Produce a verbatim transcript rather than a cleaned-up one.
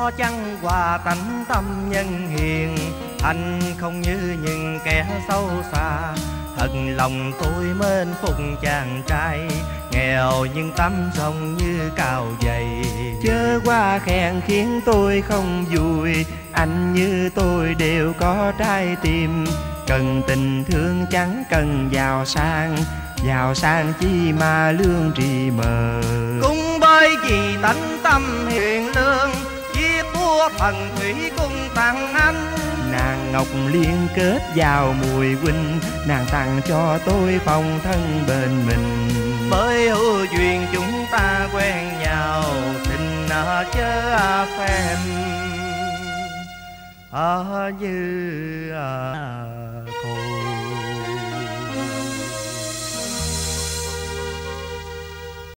có chăng hòa tánh tâm nhân hiền, anh không như những kẻ xấu xa. Thật lòng tôi mến phục chàng trai, nghèo nhưng tấm lòng như cao dày. Chớ qua khen khiến tôi không vui, anh như tôi đều có trái tim. Cần tình thương chẳng cần giàu sang, giàu sang chi mà lương trì mờ. Cũng bởi vì tánh tâm hiền lương, chiếc búa thần thủy cung tặng anh. Nàng ngọc liên kết vào mùi huynh, nàng tặng cho tôi phong thân bên mình. Bởi hữu duyên chúng ta quen nhau, tình nợ chớ phèm ở như